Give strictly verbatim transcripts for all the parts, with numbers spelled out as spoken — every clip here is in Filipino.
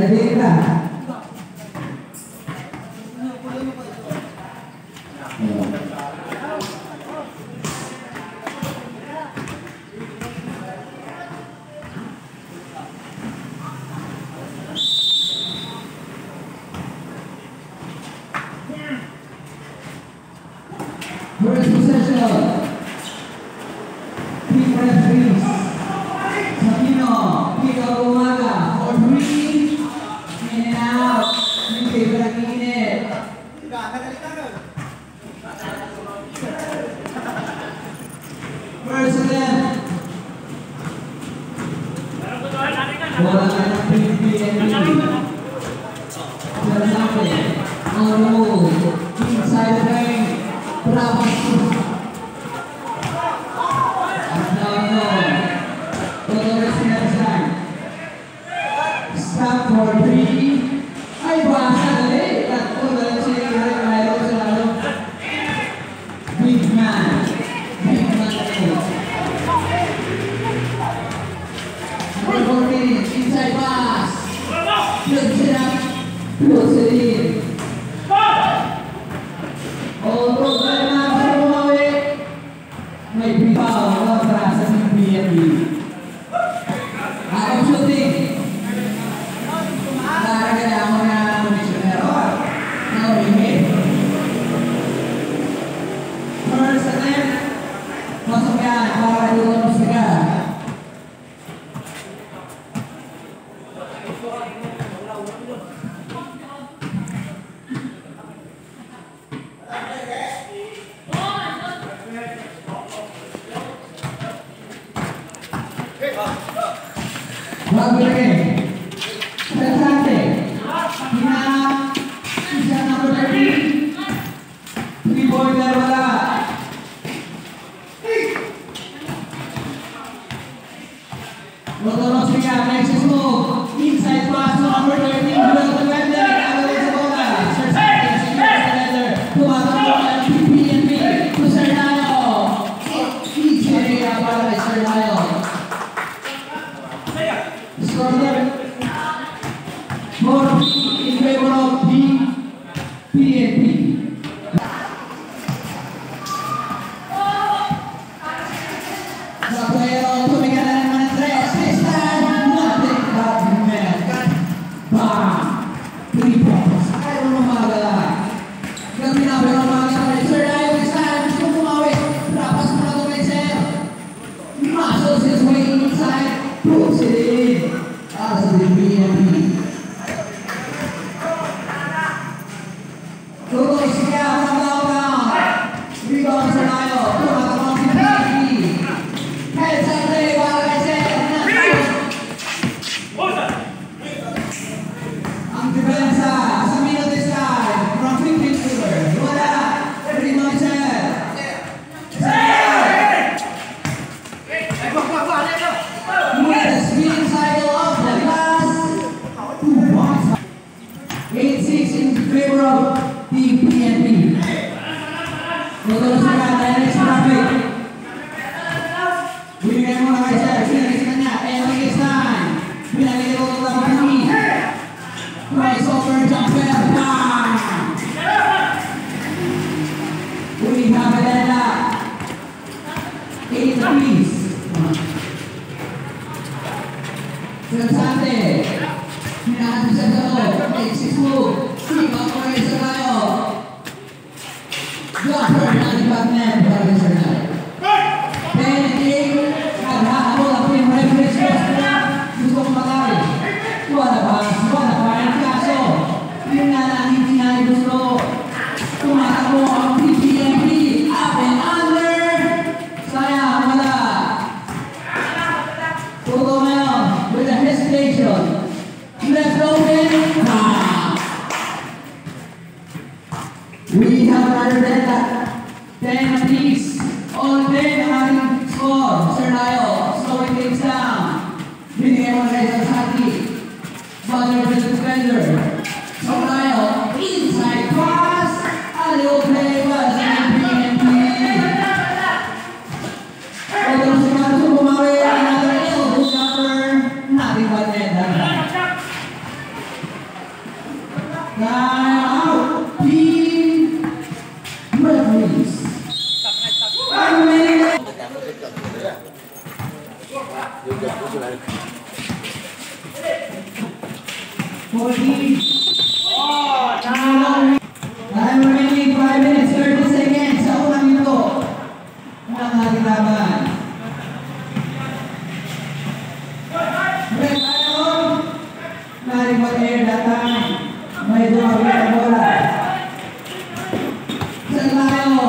Dita. First possession. Team referees. Sabino, Pito Umaga, for three. In and out. Hindi pa nag-iinit. First attempt. Wala ka ng P P N B. Lalaki. On the move. Inside the ring. Bravo. Stop for three. Ay, basa dali. Tatlo na lang siya yung mayroon sa lalo. Big man. Big man dali. Number fourteen. Inside pass. Close it up. Close it in. Although tayo na sa bumawi, may bibaw para sa P P N B. Ako shooting. Karagala mo na missionero. Now we hit. First attempt. Masok yan para doon sa siga. Bago lagi. Sesante. Hinanap. Isa number thirteen. Three-pointer wala. Lotoros siya. Next is move. Inside pass to number thirteen. Below the defender. Agawin sa bola. Sesante. Secure the defender. Tumatawag ang P P N B. To Sernayo. Easy area para kay Sernayo. Scorer more in favor of the P N B. Zapero tumingin na naman ng tres. This time, nothing but net. Bam! Three points. Ayaw mo magala. Gabi na pero magala. Sir, ayaw this time. Gusto kumawit. Rapas mo na tumingin, sir. Muscles his way inside. Puts it in. As the P N B. Tuloy siya sa downtown. Rebound sa layo. Tumatawang si P N B. Heads up play para kay Seth. Ang depensa sa minute this time from fifteen shooter. Wala. Rebound Seth. Seth! With the spin cycle of the last two points. eight six in favor of the P N B. Tutuloy siya direct traffic. Binigay mo na kay Sir. Sinalis ka niya. Ending is time. Pinagay ko ito lang kami. Cross over jumper. Bang! We have a deadlock. Eight apiece. Sensate. Hinahanap siya sa loob. eight six move. Ibang ko rin sa tayo. Dropper na lipat net para kay Sir Nai. ten eight. Naghahabol ang team referee Sir. Gusto kong magawin. Wala pa. Wala pa. Ang kaso. Yung na lang hindi na gusto. Tumatakbo ang P P N B. Up and under. Sayang. Wala. Tuto ngayon. With a hesitation. Left open. Ah. We have another data. ten apiece. All ten having score. Sir Nayo, slowing things down. Binigay mo na kayo sa Saki. Butler to the defender. Sir Nayo, inside pass. A little play was in P N B. Although si Mato bumawi, another elbow jumper. Nothing but net. Referees. Time remaining. Fourteen. Time remaining five minutes thirty seconds sa unang minuto ng ating laban. Break tayo. Naring mag-air that time. May dumawin ang bola. Saan tayo?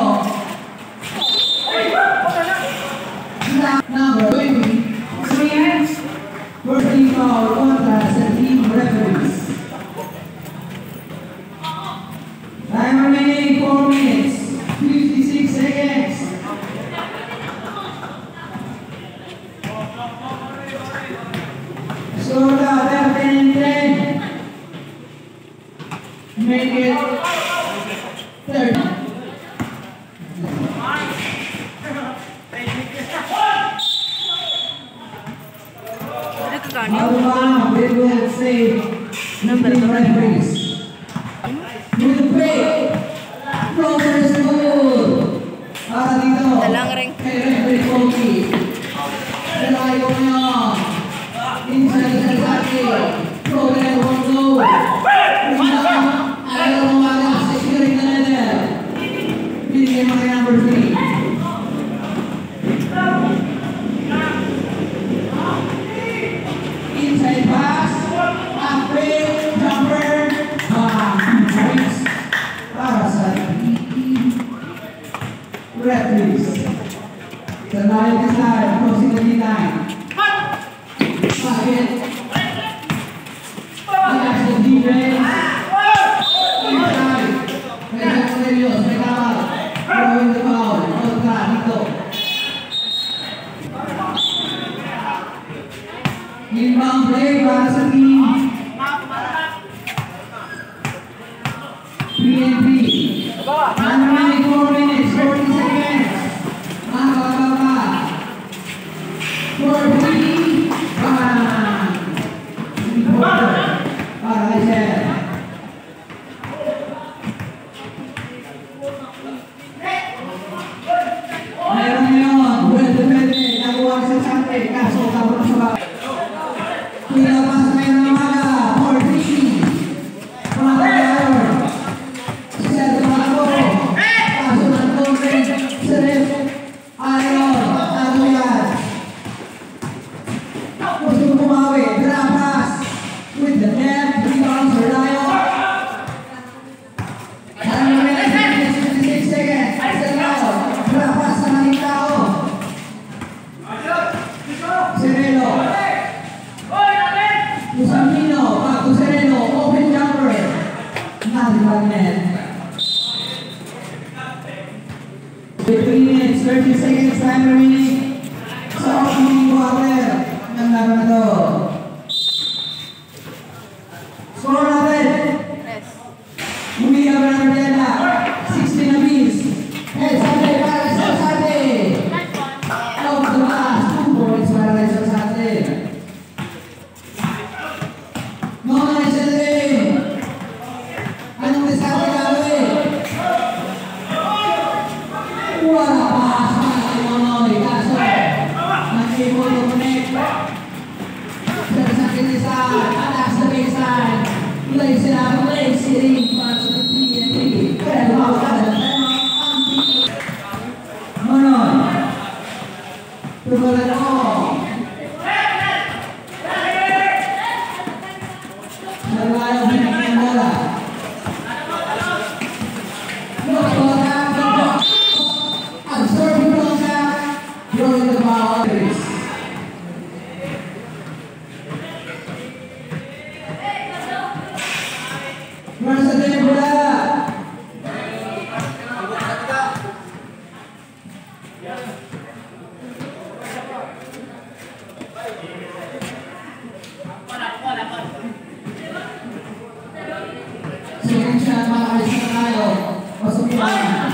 Number twenty-three. First team foul kontra sa team referees. Time remaining four minutes, fifty-six seconds. Score now, ten and ten. Make it thirty. Alabama, they will say number referees. With the break, progress goal. Para dito, kay referee Koki. Dalayo ngayon. Inside sa sati. Progress one goal. Ayaw umaga sa securing na level. Binigay mo kay number three. Inside pass. Halfway. Jumper. Points para sa referees. Sa layo ka side, crossing the line. Bakit? Relax the defense. Inside. Medyo Cornelius, may kawal. Throwing the foul. Kontra dito. Inbound play para sa team. three and three. Time remaining four minutes, forty seconds. Mga kakaba. four three. Bang! Three-quarter. Para kay Sher. Mayroon ngayon. Pwede-pwede. Nakuha sa sante. Kaso kapag sa baba. Pinapas ngayon ng umaga. four three. Mga kakaba. three minutes, thirty seconds time remaining sa opening quarter ng laban na to. Score natin. Umiga ba natin yan na? sixteen apiece. Eh, Sante para sa Sante. Out the pass. two points para sa Sante. Nonoy Sante. Anong Sante gagawin? Wala pass para kay Nonoy. Kaso, nag-able to connect. Sa sakit isa, atas sa baseline. Play sila, play sila. Para sa three and three. Pero wala na. Nonoy. Tumalan ako. Nalayo binigyan ang bola. Absorbing contact, throwing the ball. Where's the game bola? Second shot makaalis na tayo. Pasok na.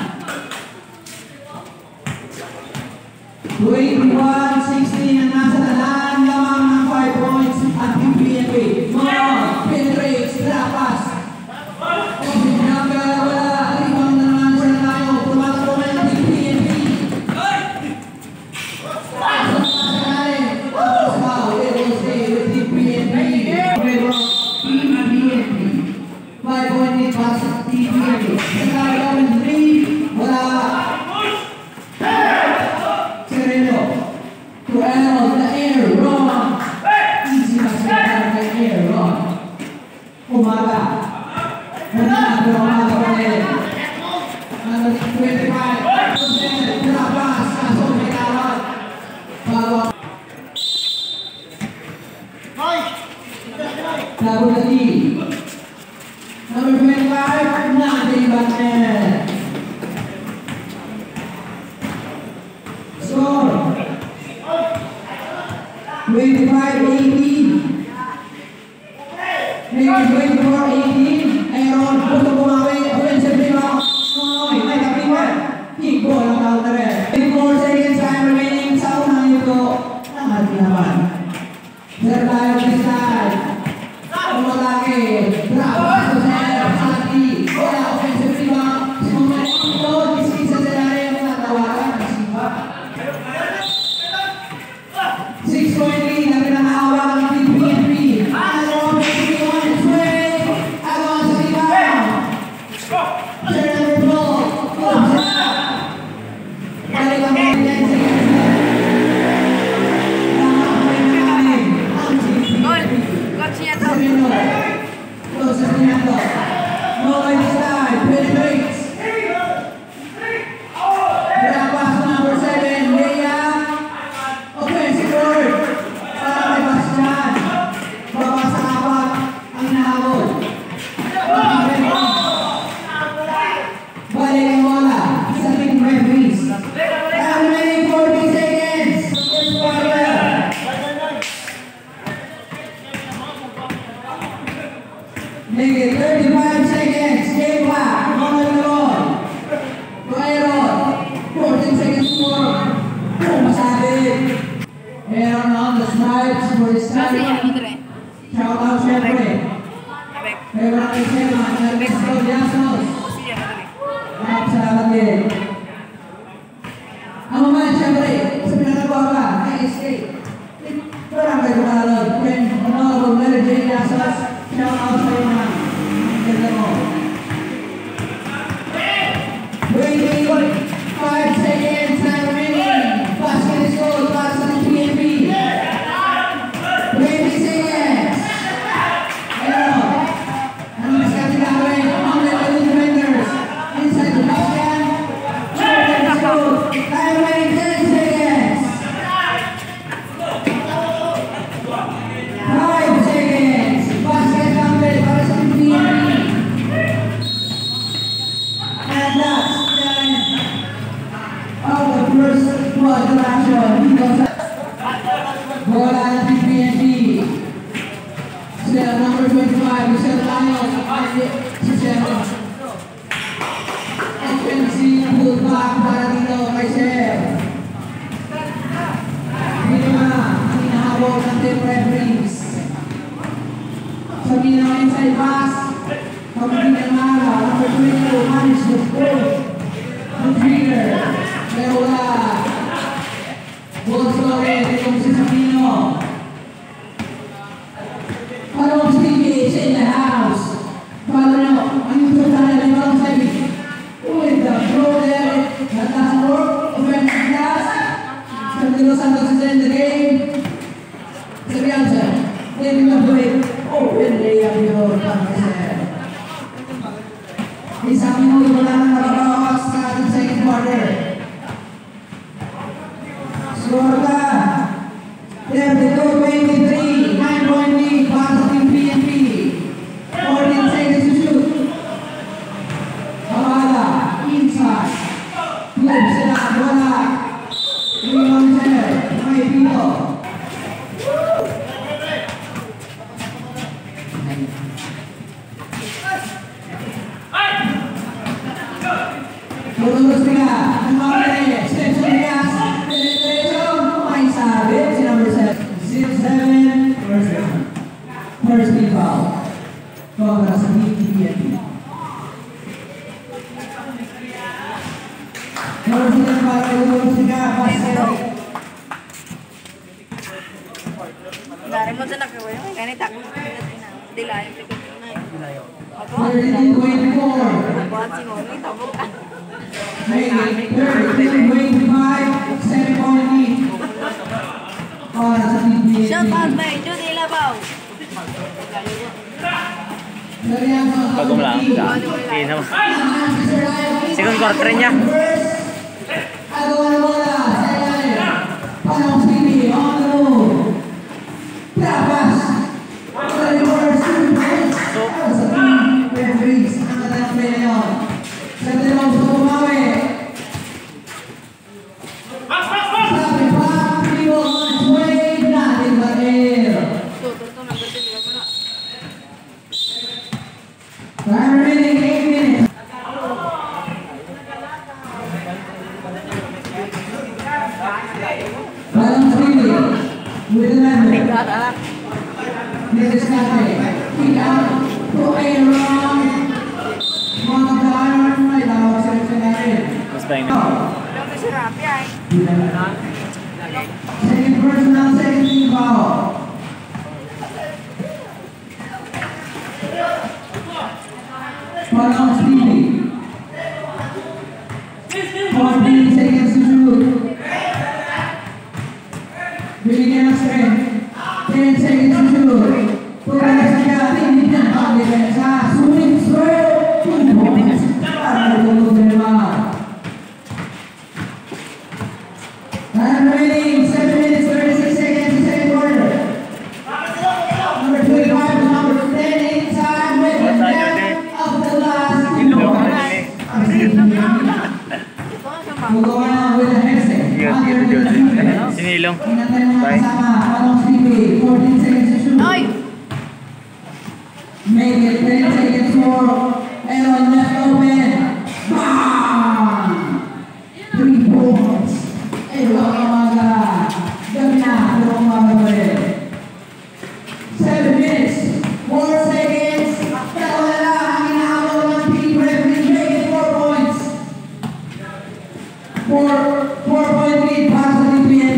twenty-one sixteen ang nasa talaan lamang ng five points at P P N B. Mga penetrates, trapas. Open number, wala. Rebound na naman siya tayo. twenty-five eighteen. Make twenty-four eighteen. Aaron, gusto bumawi. Offensive rebound. Noy, may kapiwan. Kick ball ang counter. twenty-four seconds time remaining sa unang yuto. Ang naman. Serve tayo this time. Umatake. Bravo. Joseph. Sati. Wala. Offensive rebound. Sumumay. Ito. Disisa sa lalim. Natawagan. Sipa. six point three. Nabi na maawa ng P N P. Ano. twenty-one. Swing. Ano. Sa rebound. Share number four. Balik ang mga ten seconds. Make it thirty-five seconds. Stay back. One on the ball. Go Aaron. fourteen seconds more. Masabit. Aaron on the stripes for his time. Shout out syempre. Aaron ang isema. Ernesto Llanos. Maraming salamat din. Ang mga syempre. Sa pinagawa ka. Nag-escape. Parang kayo kalod. Friend, honorable Mary Jane Llanos. Shout out sa iyo na. Ganda mo. twenty-five seconds na remaining. Basket is goal para sa P N P. twenty seconds. Pero, ano mas kasi gagawin? Ang mga defenders. Inside the basket. Time remaining ten seconds. five seconds. Basket counted para sa P N P. And that's the end of the first quarter action. Bola ng P N P. Sila number twenty-five, Michelle Llanos. Si Sir. Offensive pullback para dito kay Sir. Dito na ang hinahabol ng team referees. Sabi na inside pass. Pag-ibig ng Mara, number twenty-two, manage the score. The trigger. Pero wala. Ball scoring. Itong si Sapino. Parang Stevie is in the house. Follow nyo. Ang yung total na parang sabi. With the throw there. That doesn't work. Offensive pass. Santino Santos is in the game. Sabi answer. Then the play. Open layup yun. Isang minuto wala nang nakabawas sa ating second quarter. Score ka. thirty-two twenty-three. nine point lead para sa team P N P. fourteen seconds to shoot. Kamala. Inside. Flip sila. Wala. Rebound center. May dito. Tulus tiga, kembali, step serius, penetration, main sabit, si number seven, zero seven, first team foul, kontra sa P N P. Tulus tiga kembali, tulus tiga, basket. Dari mo sa nakawin, kaya takot na dilayan, thirty-two twenty-four. buat si Ngoni, tabok ka. thirty-two twenty-five, seven point lead. Para sa P N P. Shot out ba, ito nila ba? Bagong lang. Hindi naman. Second quarter niya. Agawa na bola. Sa ilalim. Panong Stevie. On the move. Trapas. Sa reverse. Sa team. Referees. Ang kanilang play na yun. Sa dalawang gusto bumawi. Sabi pa. People on its way. Natin ba with the number. Tigat ah. Next guy, kick out to Aaron. Mga kabayan, may tawag sa isa natin. Mas ba yun? Walang kasi rapi ay. Second personal, second team foul. Parang Stevie. fourteen seconds to shoot. Binigyan ng strength. ten seconds to shoot. Pagkala sa kaya, hindi na pag-depensa. Swing straight. Two points. Para natulog na naman. Time remaining. seven minutes, thirty-six seconds to second quarter. Number twenty-five to number ten inside with the death of the last. Mugawa na with the headset. Sinilong. Inantay mga kasama. Palong Stevie. fourteen seconds to shoot. Oy! Make it ten seconds more. Aaron left open. Bang! Three points. Aaron umaga. Gabi na. Aaron umaga pa rin. Seven minutes. Four seconds. Dalawa na lang ang inaabot ng team referee. Make it four points. Four, four point lead para sa T P N P.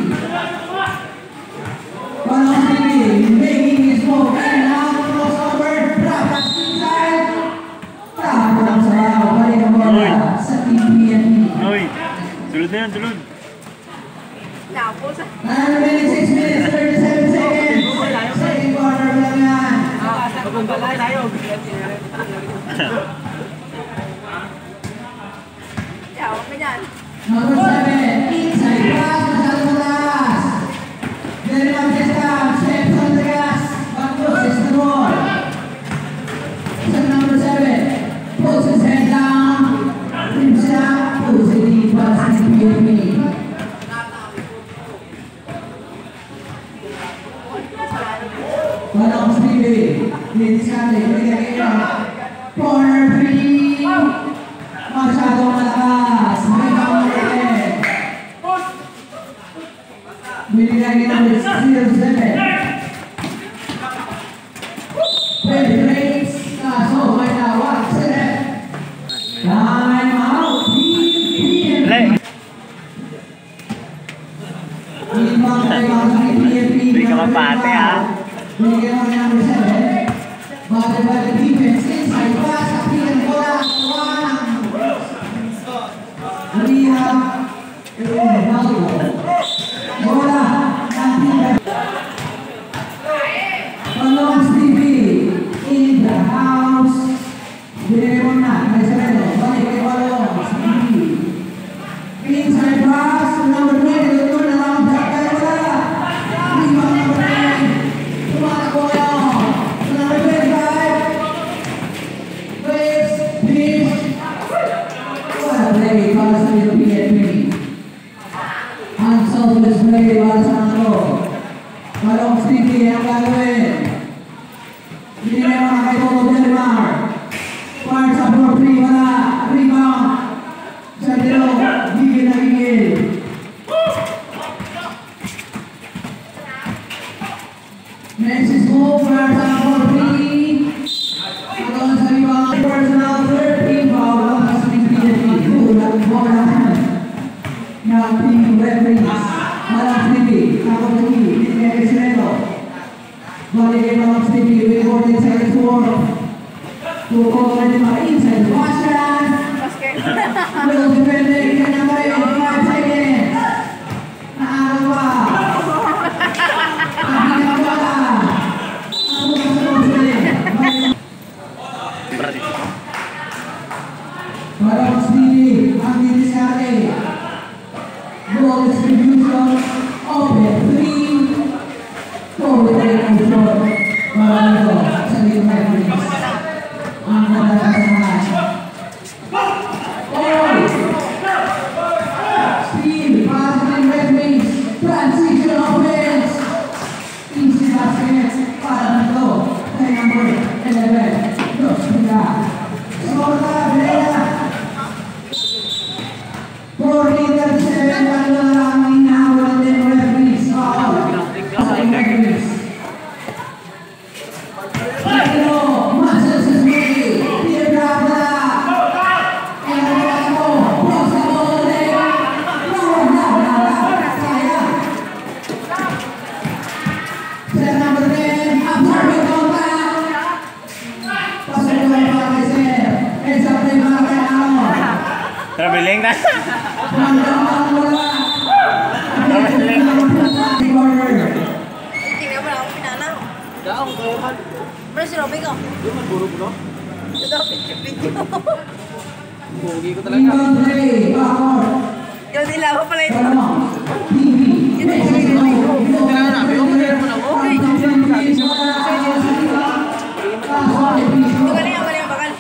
Palong Stevie. Making his move. And now crossover. Drop back inside. Tapos ang sayaw. Balik ang bola sa T P N P. Uy! Tulod na yan, tulod. Tapos ah. Nine remaining six minutes, thirty-seven seconds. Second quarter lang yan. Magpapalay tayo. Tawag ka dyan. Number seven, inside pass, masyado mataas. Very Magesta, steps on the gas, but pushes the ball. So number seven, puts his head down, brings it up, puts it in, pass it to P N P. Palong Stevie, diniskarte, binigay kayo. Corner three, masyadong malakas, may kamulit. Binigay kayo with zero seven. Pwede breaks, kaso may tawag, set. Time out, P N P. Le! Ibang tayo mga sa P N P. Hindi ka mapate, ha? Binigyan mo ng number seven. Bate by the defense inside pass. Kapitan bola. Tuwang. Maria. Ronaldo. Bola. Ng Palong Stevie. In the house. Binigyan mo na. May sareno. Balik kay Palong Stevie. Inside pass. Number twenty. Turn around. Dakay bola. Lima number ten. Tumakbo lang. Number twenty-five. Please, please. What a play para sa P N P. Unselfish play para sa Anglo. Palong Stevie ang gagawin. Binigay mo na kay Toto Delmar. Fire sa four three. Wala. Rebound. Sa dilo. Gigil na gigil. Next is move. Fire sa four three. Atong sa rebound. Personal thirteen foul. Ang sa P N P. Tulang bola. Ng team referees. Palong Stevie. Tapos lagi. Binigay kay Sireno. Balik kay Palong Stevie. With fourteen seconds more. Two calls ready para inside. Bashan. Basket. Well defended. Kanya pa rin. Five seconds. Naaraw pa. Hindi na bola. Ang bukas sa Rosely. Palong Stevie. Ang diniskarte. Ball distribution. Open. Three. Four with the line of shot. Marami sa Team Referees. Ang magkakasamahan. Oh! Steve, pass to Team Referees. Transition offense. Easy basket. Para nito. Kay number eleven. Dos Pila. Sorta, Beleda. fourteen thirty-seven. Kano na lang ang inaawal ng Team Referees. Foul. Tingnan mo na ako pinanaw. Daong kayo man. Bro, si Robby ko. Yung magburo ko no? Ito, picture-picture. Bugi ko talaga. Yung nila ko pala ito. Kailangan namin. Yung kaya mo na ako. Ito galing, ang galing ang bakal.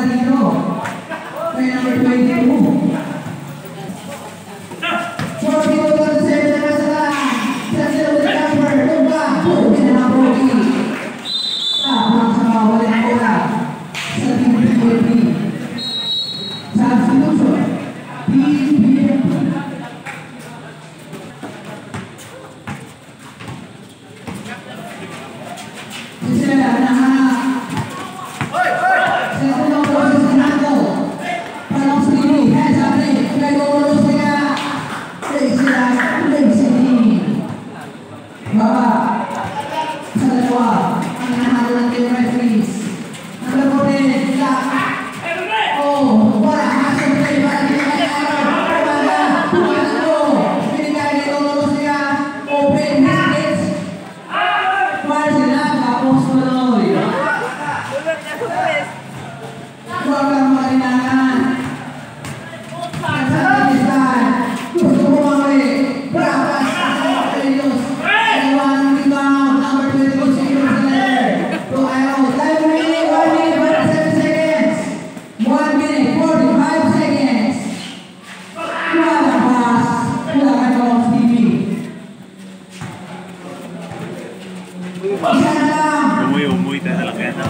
Umuy-umuy talaga yan.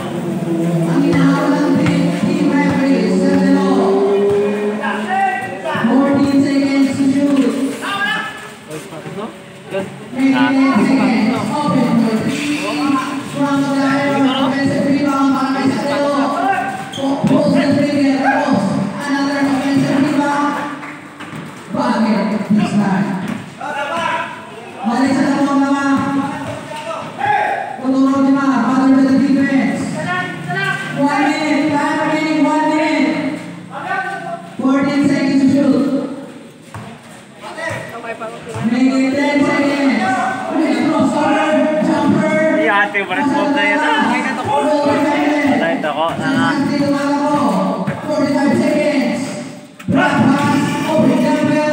Ate, parang spot na yun. Wala ito ko. forty-five seconds. Back pass. Open jumper.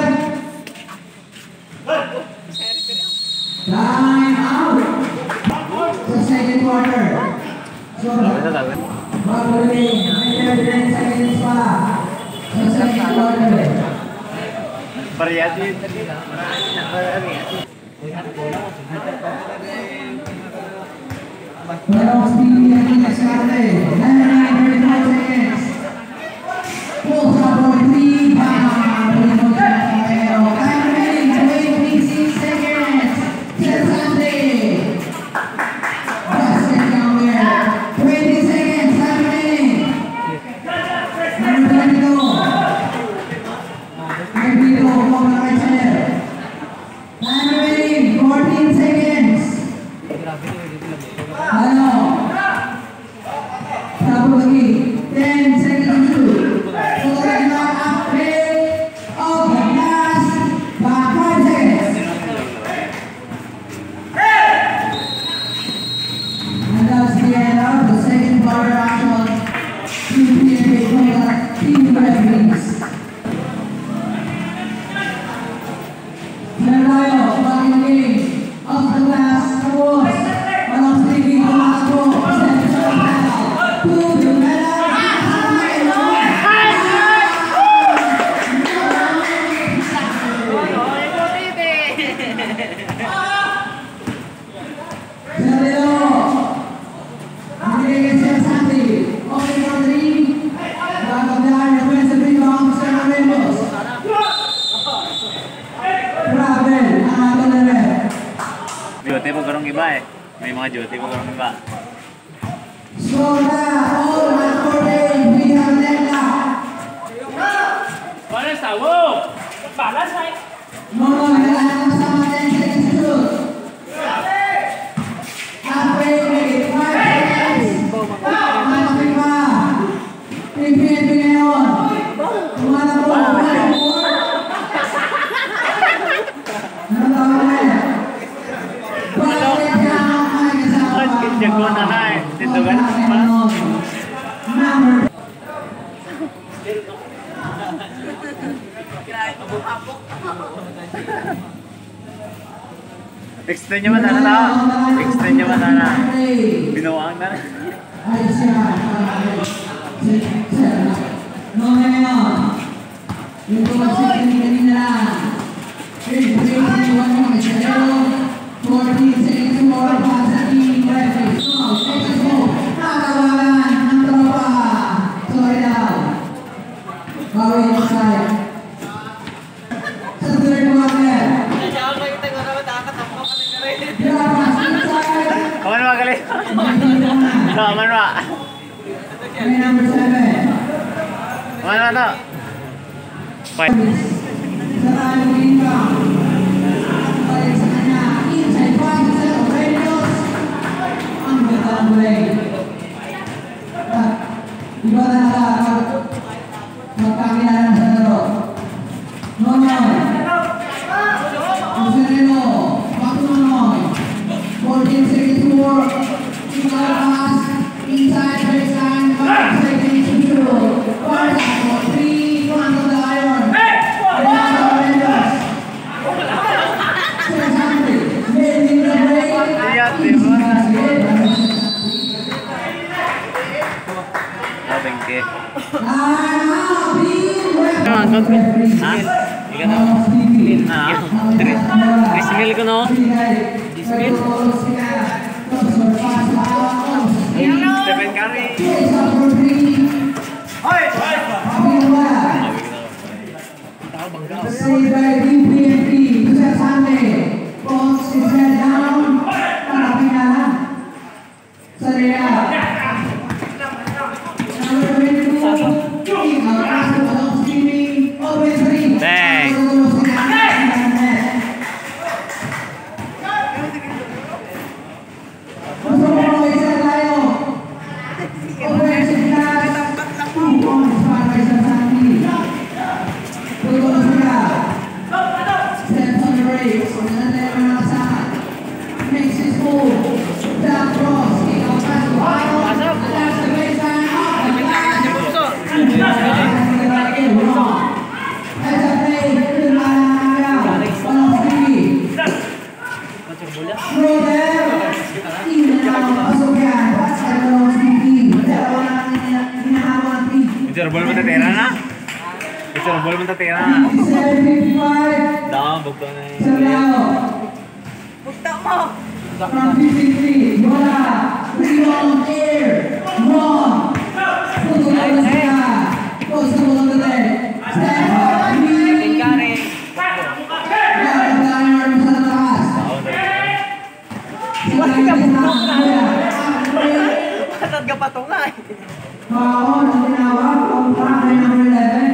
Time out. Sa second quarter. So, baguling. May ten seconds pa. Sa second quarter. Pariyati. Playoff speed and next Saturday. ninety-nine thirty-five seconds. Pulls up for three. Time remaining twenty-six seconds. Till Sunday. Basket down there. twenty seconds. Time remaining. Number twenty-two. twenty-two from the right side. Time remaining fourteen seconds. Ano? Tapos lagi. ten seconds to shoot. So right now, upgrade of the last five seconds. And that's the end of the second quarter action. Team P N P from the team referees. Then tayo, bagong game of the last awards. Jote po karong iba eh. May mga jote po karong iba. So now, all recording, we have Nella. Balas tawo! Balas ay! Mga kailangan sama ten seconds to shoot. Upgrade, five seconds. Malaki pa. P P N P ngayon. Tumalak po. Extend nyo man na. Extend nyo man na. Binuwang na. Ayos yan. No, ngayon. Yung tumasik kanina lang. Here's the basic one more. Zero. fourteen seconds more. Pasa team. Referee. No, next go. Nakawalan ng tropa. Sorry daw. Bawi yung side. Sa third quarter. Grapas inside. Kaman ba galing? Kaman ba? May number seven. Kaman ba to? Five. Sarang rebound. Balik sa kanya. Inside five set of radios. Ang gandang play. Iba na naka magkakilala sa laro. Nonoy. Ang Sereno. Back to Nonoy. fourteen seconds to work. Single pass. Inside baseline. five seconds to shoot. One for three. One to the iron. Bengke. Chris Mil ko no? Stephen Curry. Saved by D P N P. Joseph Sande. Pulls his head down. Tarapin na lang. Saraya. Number twenty-two. King of basketball streaming. Open three. Dang. Gusto mo isa tayo. Open six. Two points para Joseph Sande. Tutuloy sila. Steps on the brakes. Nanatay ang mga saan. Makes his move. Down cross. Kick out pass to Hayo. Attacks the baseline. Off the glass. As a play. Lumalangga. Walang three. Throw there. Hindi na lang pasok yan. Pass ka na lang three. Dalawa lang hinahawa ng three. Bicara bola mentatera na? Bicara bola mentatera na? fifty-seven fifty-five. Dang, bukto na yun. Serrano. Bukta mo! From fifty-three, Yola, rebound air, wrong. Tutuloy na sila. Post the ball on the leg. Step up, three. Bakit tayo sa taas? Bakit ka Matad ka pa ito nga eh. Baon ang tinawag kung para kay number eleven.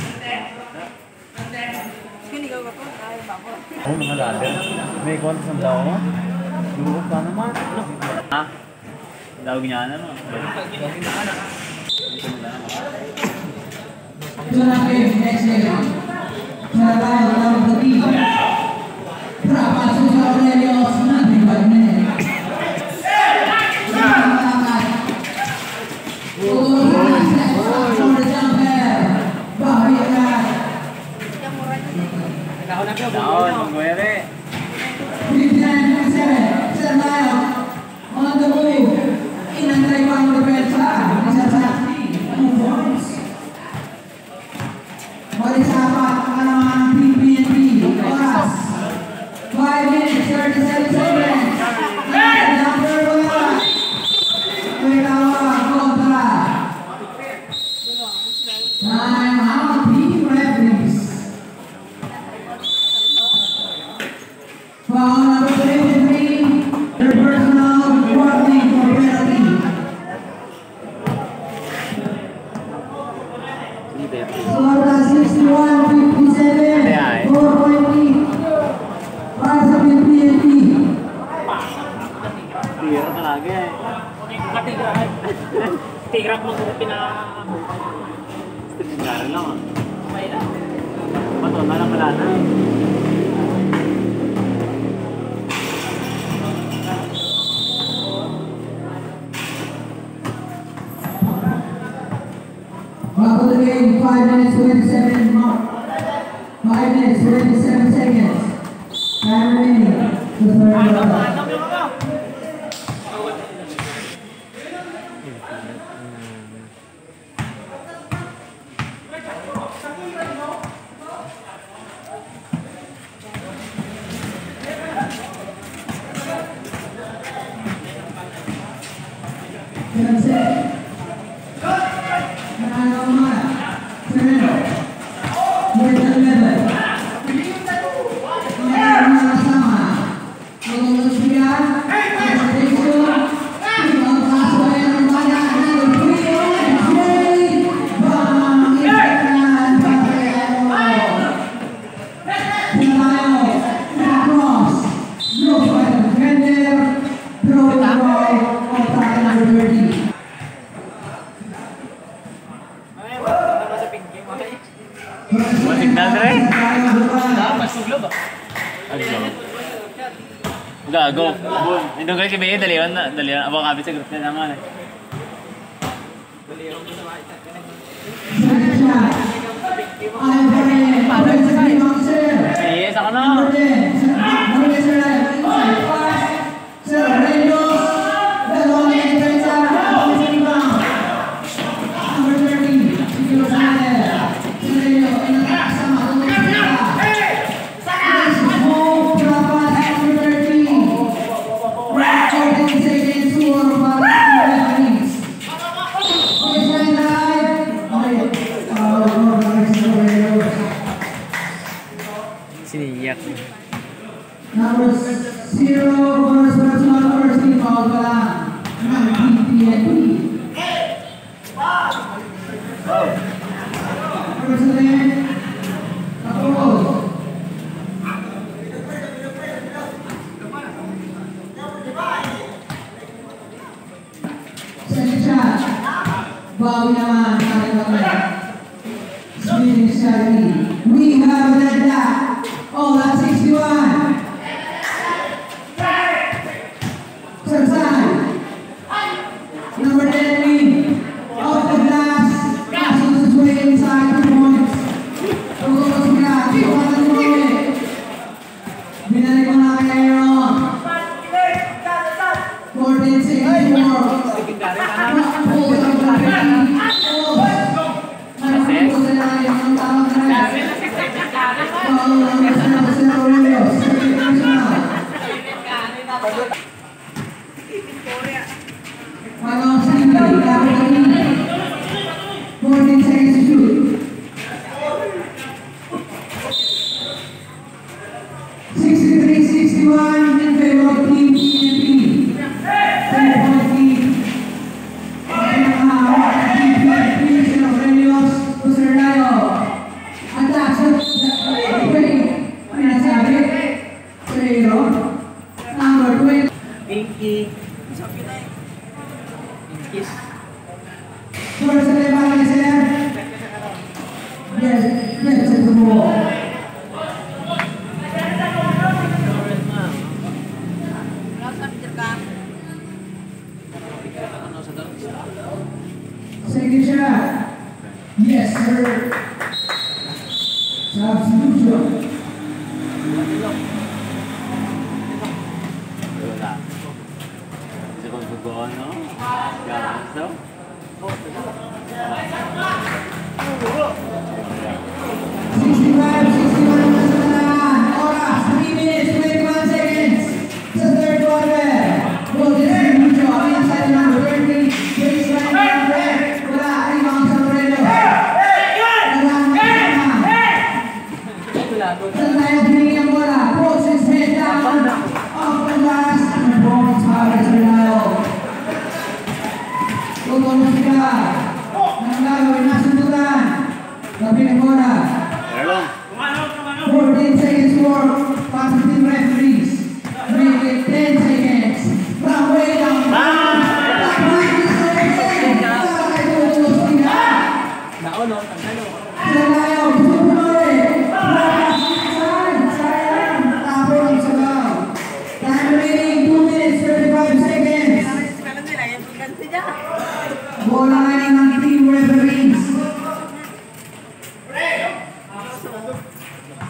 Hindi ka ba ito? Ay, bako. Ano mga ladder? May konti sa daw mo? Lurok ka naman. Ha? Dawag niya na no? Ito na game, next game. Sarap tayo, tawag sa team. Trapaso sa Aurelios, nothing but net. Malakas. Tutuloy na, step up for the jumper. Bawi agad. Daon, magwere. fifty-nine twenty-seven, Serrano. On the move. Inantay pa ang depensa. Isa sa two points. Malisapat ang naman P P N P. Oras. five minutes, thirty-seven seconds. Number one. May tawag, kontra. Time out, team referees. Foul number twenty-three. Their personal warning for penalty. Score sixty-one fifty-seven. four point lead. Para sa P P N P. Tira ka lagi eh. Tigrap mo kung pina... Tingnan lang ah. Bato, malang malata. Back to the game, five minutes twenty-seven mark. Five minutes, twenty-seven seconds. Time remaining. The third quarter. That's it. Gago. Indong kali kibigay dalihan na, dalihan. Abang kapit sa group na naman eh. Yes, ako na. Siniyak. Number zero, first personal first team foul pa lang. P N P. First lane, Apollo. Second shot. Bawi naman, nakalimutan. Swing strategy. We have a deadlock. Oh, that's sixty-one. Third time. Number ten, win. Off the glass. Passes his way inside two points. Pagkakos mo na. Iwan na mo eh. Binalik mo na kay Aaron. fourteen seconds more. Pull it up to fifty. Oh. Ano sa lalim ng tamang drive. fourteen seconds to shoot. sixty-three sixty-one in favor of Team P N P. ten point lead. Team P N P is in Aurelios Pusernayo. Attack sa break. Ano nasabi? Pero number twenty. Pinky. Pinkies. First and left is there. Yes, yes, it's the ball. Second shot. Yes, sir. Substitution. Wala. Isa pang guguan, no? Gawas daw. sixty-five sixty-one Masalan. Oras, three minutes, twenty-one seconds. Sa third quarter. Goal distribution. Inside number thirty. Baseline number. Wala. Rebound sa Moreno. Wala. Sa tayo pinigyan ang bola. Process head down. Off the glass. And points para sa Rinalo. Tutunan sila. Ang gagawin na sundutan. Tapi ng bola. Erlong. fourteen seconds more. Positive referees. Make it ten seconds. From way down. Naon, no? Tangalo. Salayo. Supunore. Sayang. Sayang. Tapos sa gaw. Time remaining two minutes, thirty-five seconds. Bola ngayon ng team referees.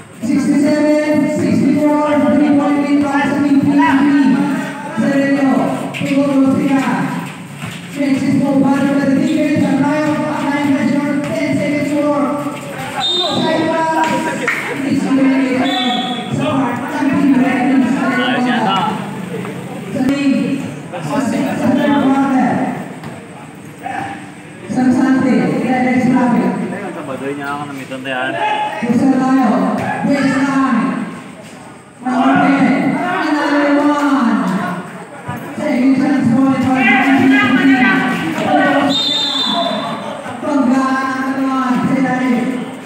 Punta yan. Reset tayo. Baseline. Number ten. Another one. Second chance point for the Penggalan naman. Sedari.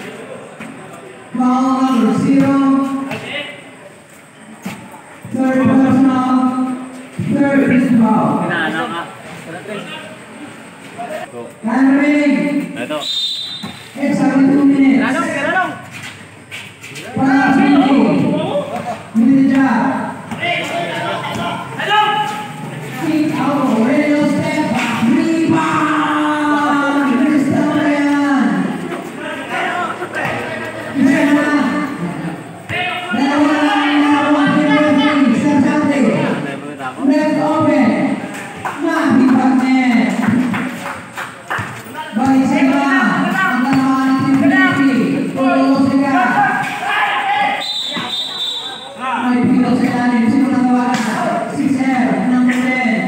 Foul number zero. Third personal. Third is foul. Inaano ka? Go. Time remaining. Ito. Extra two minutes. Lanong, lanong. Para Sindi. Minija. Kick out. Radio step back. Rebound. Crystal Ryan. Ryan. Dalawa lang. Dalawa lang. Sarjante. Left open. Nahibag net. Balik sila. Ang dalawa ng Team Philippines. Tulong sila. May pilo sa ilalim. Sino nagawalan? Si Sir. Number ten.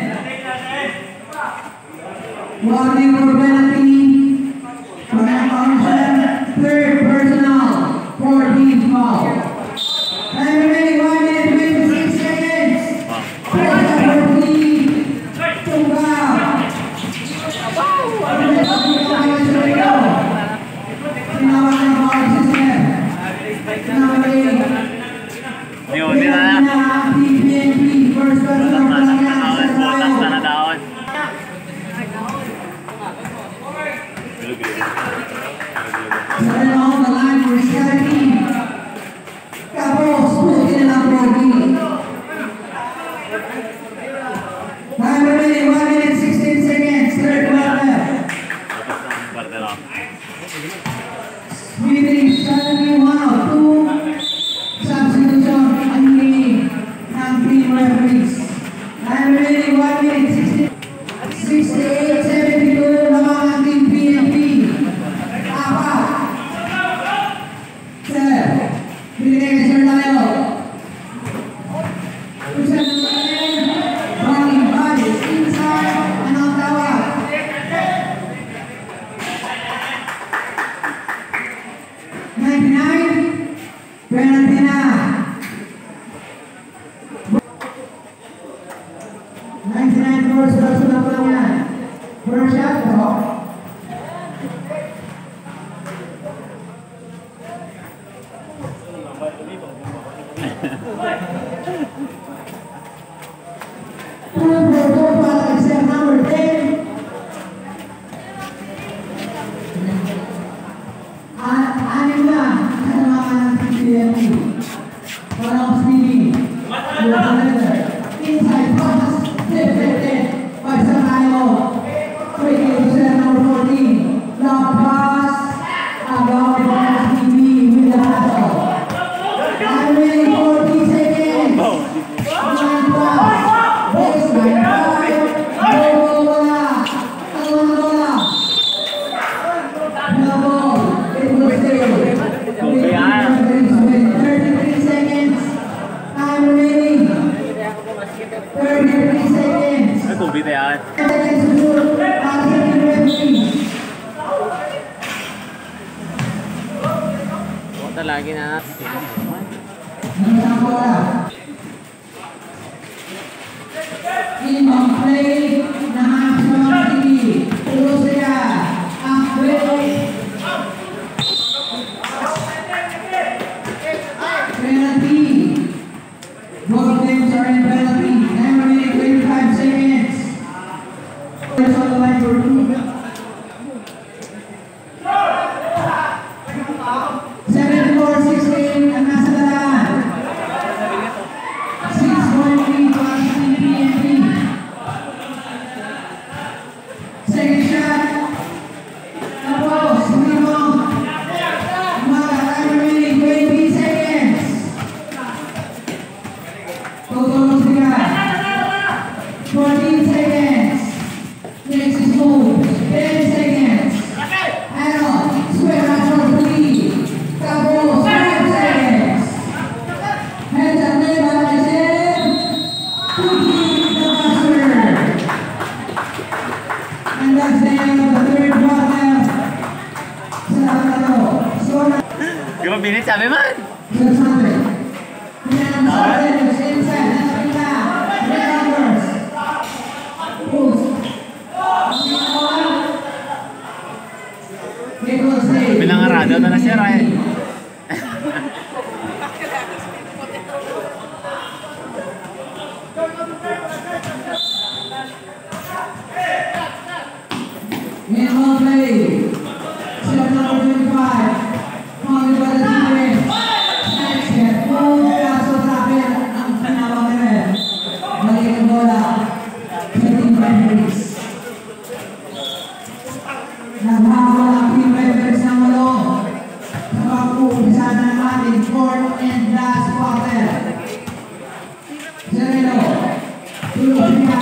Warning for penalty. Pagkakaroon. Third personal. For team foul. Time remaining one minute twenty-six seconds. Press number three. Tunggal. Tinawagan ng power system. Tinawagan. Hindi, hindi na. T P N P. First personal. Botas na na daon. Seven on the line for Scarpi. Tapos, putin na lang Brogy. Time remaining one minute sixteen seconds. Third quarter. Tapos na ang parte lang. Meeting Scarpi one oh two. Substitution only ng team referees. Time remaining one minute sixteen. sixty-eight seventy-two lamang ang team P N P. Apat. Sir, binigay kay Sir tayo. Sir, running bodies inside. Anong tawag? ninety-nine. Penalty na. ninety-nine first person na lang yan. First shot po. Number four para exam number ten. At anim na kasama ng P P N P. Parang speedy. Inside pass. Deflected. Pagsa tayo. Quick to number fourteen. Long pass. Agaw ni Paras T V with the hustle. Time remaining forty seconds. Nine pass. Baseline five. No bola. Ano na bola? No ball. It will stay. thirty-three seconds. Time remaining. thirty-three seconds. Ay, kumbite yan. Seconds to shoot. Para sa team referees. Ito lagi na. Ang bola. Inbound play na Maxwell T V. Puro sila ang play. Penalty. Both teams are in penalty. Time remaining twenty-five seconds. Players on the line for two. seventy-four sixteen ang nasa dalaan. six point three para sa Team P N P. Second shot. Tapos, rebound. Umaga, time remaining twenty seconds. Total sila. fourteen seconds. Next is move. Sardinos inside. Nanapin na. Rebounders. Pulls. Nicholas Day. Pinangarado na na siya, Ryan. Minimum play. Set number twenty-five. Followed by the team. Next set. Full kaso tapin ang pinawang rin. Balik ang bola. Team referees. Naghabol ang team referees ng walo. Sa pag-uumpisa ng ating fourth and last quarter. Sereno. Tulog siya.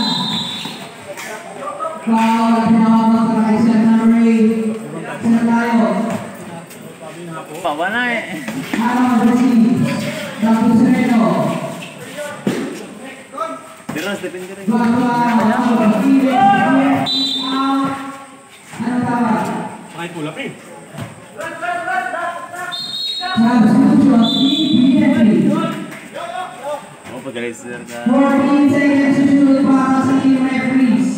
Foul ang pinawang ng kay set number eight. Sino tayo? Bawa na eh. Araw receive. Dato Sereno. Diras, depende rin. Bago araw. Out. Ano tawag? Pakay pula pa eh. Substitution. P P N. Oh, pagalit sila ka. fourteen seconds to shoot para sa team referees.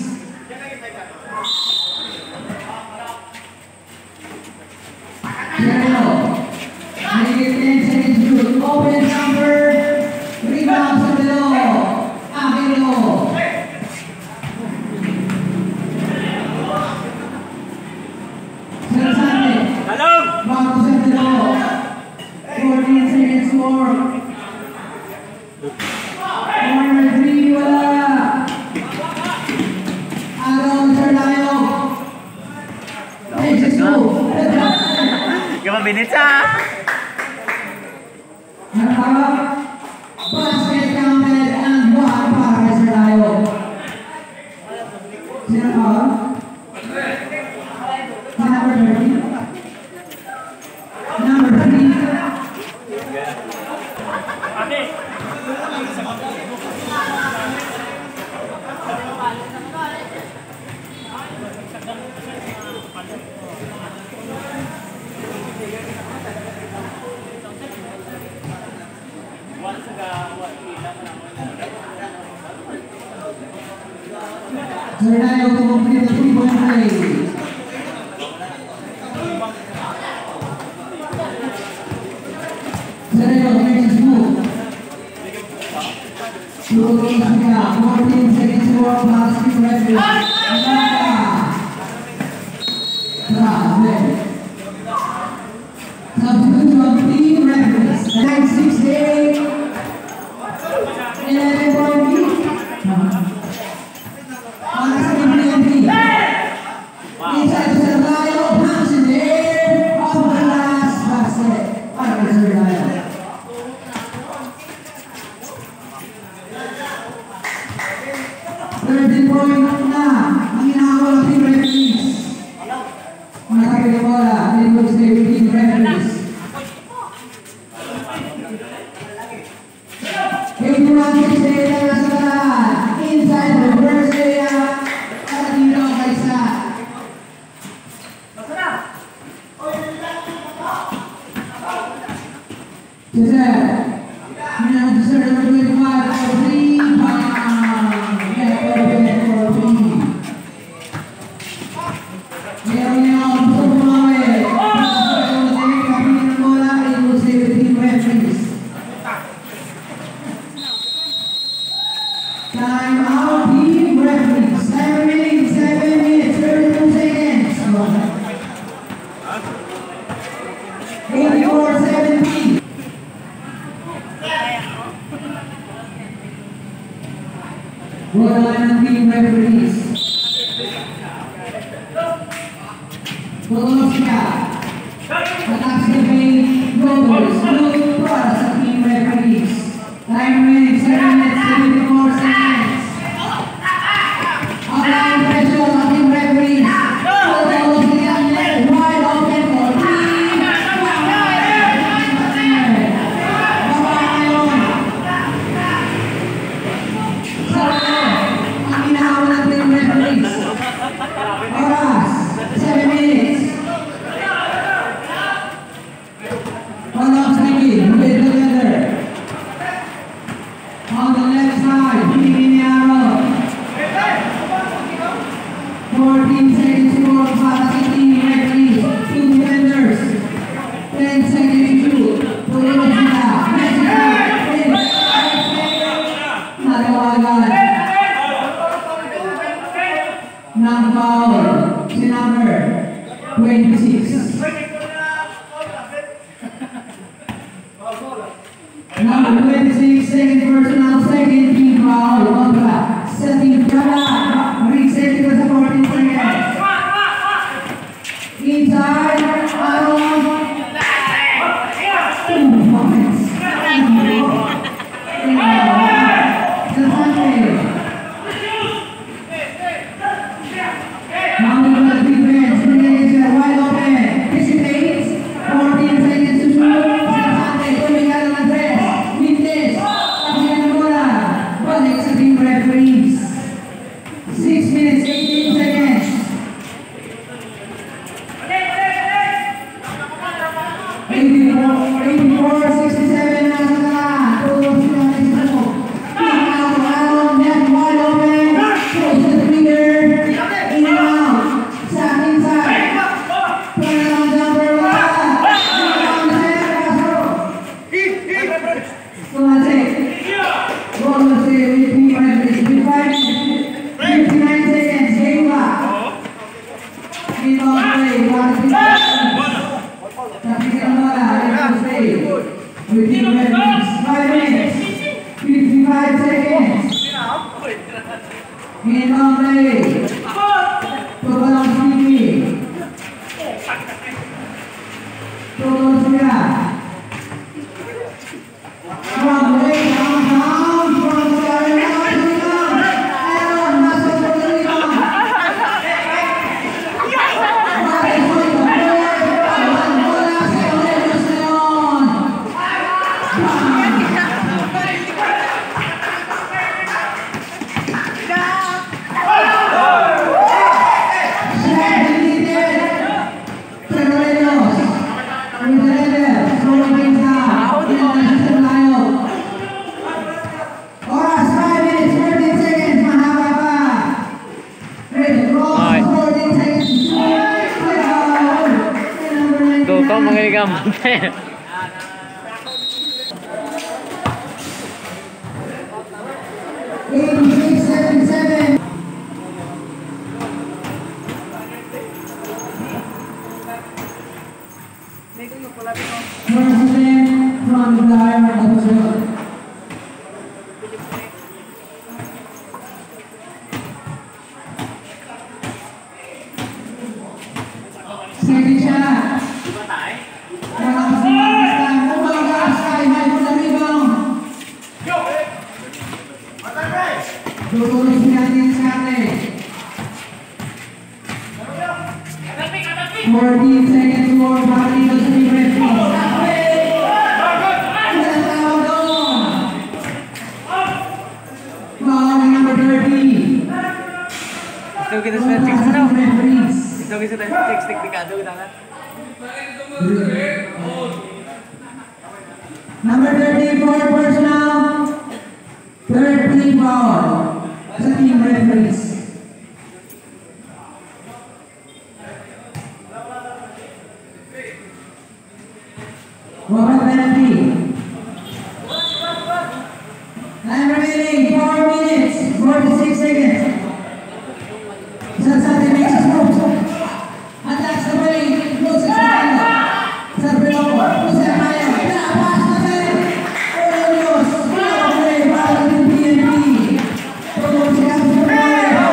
Sereno. Negative ten seconds to shoot. Open number. Rebound sa below. Avilo. Sarsante. Hello! Bago sa below. fourteen seconds more. Corner three, wala. Agaw, Sir Layo. Next is two. Gumabinit siya! Ano tawag? Basket counted and one para kay Sir Layo. Sino tawag? Number thirty. Number three. Sir Layo to complete the three-point play. Sereno makes his move. Tulog siya. fourteen seconds more para sa team referees. Grabe. Substitution team referees. nine sixty-eight. eleven point lead. Para sa team referees. Inside to Sir Layo. Hands in the air. Off the last basket. Para kay Sir Layo. thirteen point na ang inaawal ng team referees. Matagay ang bola. Nicholas Day with team referees. eighty-one sixty-eight ang nasa kalaan. Inside reverse area. Para dito kay Sa. Cesar. Minang Cesar number twenty-five for three. Bang! Get open for three. Meron niya ang puso pumawi. Mas ito na tayo kapin ng bola. Nicholas Day with team referees. Time out, team referees. Time remaining seven minutes, thirty-two seconds. eighty-four seventeen. Bola ng team referees. Poloskia. Attacks the paint. Goals. Look para sa team referees. Time remaining seven minutes, fifty-four seconds. Applying pressure sa team referees. Poloskia wide open for three. Baba ngayon. Sarano. Ang inaawal ng team referees. Oras. seven minutes. seconds personal, second team foul. Contra sa team Jala. Reset kita sa fourteen seconds. Inside, Aaron. Two points. Sasante. Mounting the defense. Brigade is wide open. Hesitates. fourteen seconds to shoot. Sasante. Tumingala ng tres. Mintes. Tapigan ng bola. Balik sa team referees. six minutes, eighteen seconds. eighty-four, eighty-four, sixty-seven, nasa ka. Tulog sila ng isa. Kick out, Aaron, net wide open. Close to the trigger. In and out. Sack inside. Turn around jumper, wala. Rebound, set, Castro. Tumasik. Goal was saved with three referees. With five, fifty-nine seconds. Game back. Rebound play. One, three, Tapigan ng bola, Aaron Stay. Within referees, five minutes, fifty-five seconds. Inbound play. Tubalong Stevie. Tubalong sila. From way downtown, from the area, rebound. Aaron, masuk ke rebound. Balik point of play. Lawan bola, Seoleos Leon. Set deleted. Seoleos. With the level, slowing things down. International layout. Oras, five minutes, fourteen seconds. Mahaba pa. Red cross, Ay. fourteen seconds. Play foul. Number Tuh, kau ninety-nine. mengirim eighty-six seventy-seven. President from the Diamond Hotel. Second shot. Malakas na malakas na. Umaga, sky high for the rebound. Tutuloy si natin sa atin. fourteen seconds more. Bali ko sa team referee. Wala tawag doon. Foul ng number thirty. Ito kita sa Contra chicks sa na. team referees. Ito kita sa chicks teknikado kita na. Number thirty-four personal. Third team foul sa team referees. Wapat penalty. Time remaining four minutes, forty-six seconds. Sasante makes his move. Attacks the play, closes the final. Sarpelo, Jose Mayo, pass na rin. Orioles, play para sa P N P. Tuloy si Castro Mayo.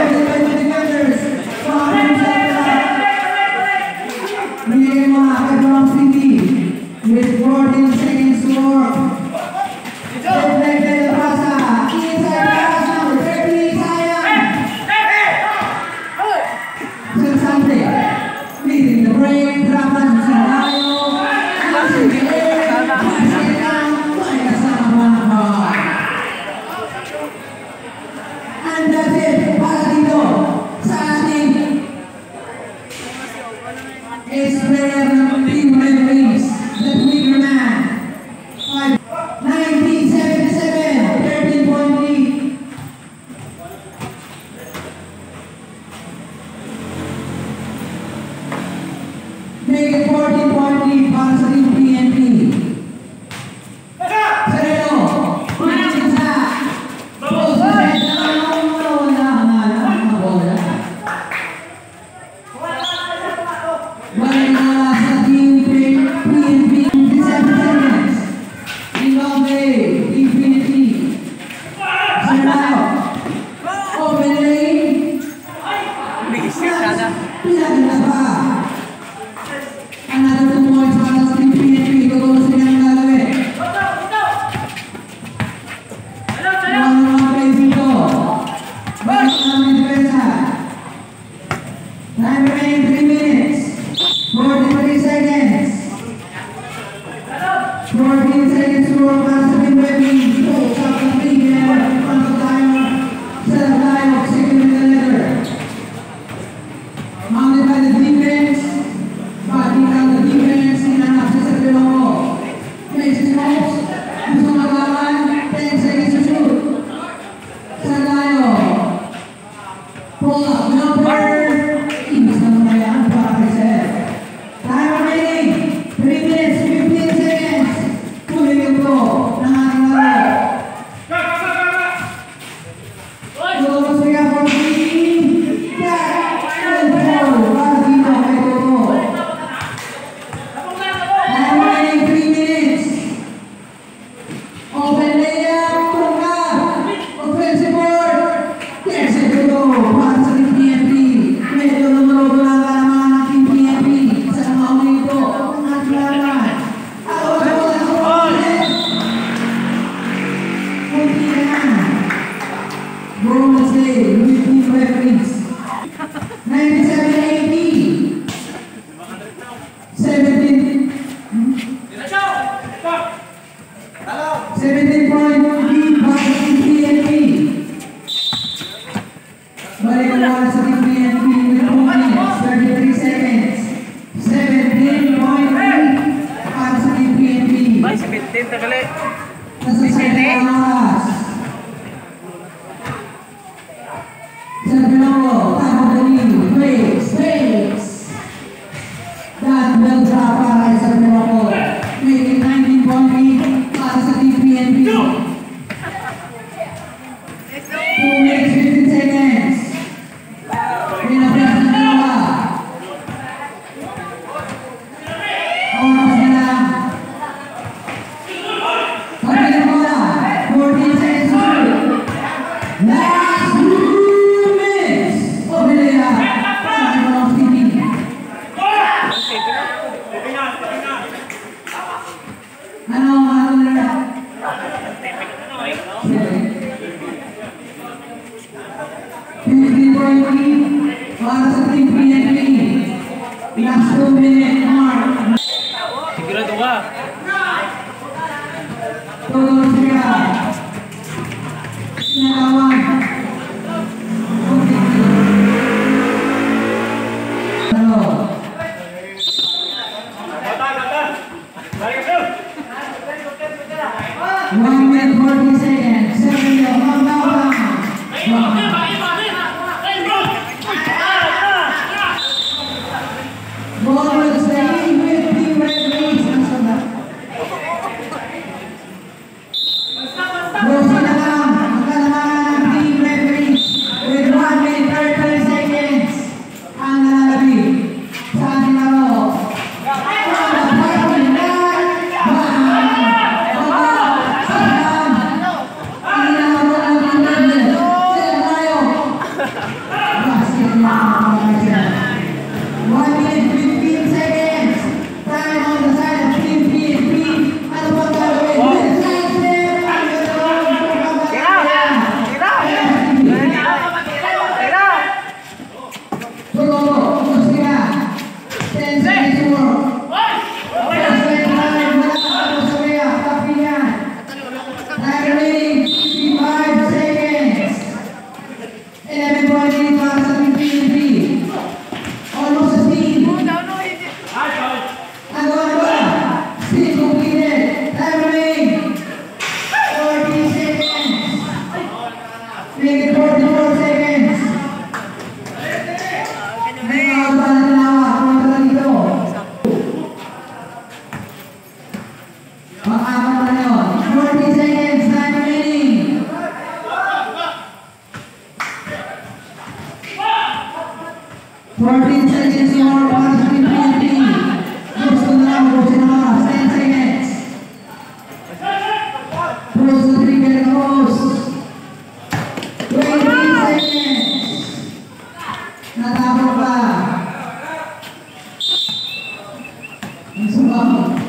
point lead para sa Team P N P. Balik ang bola sa Team P N P with two minutes, thirty-three seconds. seventeen point lead para sa Team P N P. Ay, seventeen, tagali. Nasa second ang oras. Sergio, time of the lead, breaks, breaks. That will drop para sa Sergio. Making nineteen point lead para sa Team P N P. two minutes, fifteen seconds. Pinapres na dalawa. Oras na lang. Pagkita na bola. fourteen seconds to shoot. Last two minutes. Obilera. Para sa Manong T V. Ano ang ano na? fifteen point lead para sa Team P N P. Last two minute mark. Sigurado ka. Todo sila. Sinagawan. Ano? One minute forty seconds. Sergio, one down. Ball will stay with Team Red Wings. Bosi na lang ang kalamangan ng Team Red Wings with one minute thirty seconds. Ang nalalabi sa ating laro. one minute fifteen seconds. Time on the side of Team P N P. Ano ba gagawin? With the side step. Ang gagawin. Tuloy. Tuloy sila. ten seconds more. First leg time. Wala ka pa sa kaya. Tapi niya. Time remaining fifty-five seconds. eleven point lead para sa Team P N P. Almost a steam. Ano ba ba? Steam completed. Time remaining. forty seconds. Make it forty-four seconds. May mga ba na tinawa? Kung ito dito. Pang-apat na yun. forty seconds. Time remaining. fourteen seconds more para sa Team P N P. Gusto na lang, gusto na lang. ten seconds. Close the trigger, close. twenty seconds. Natapos pa. Ang sumaw.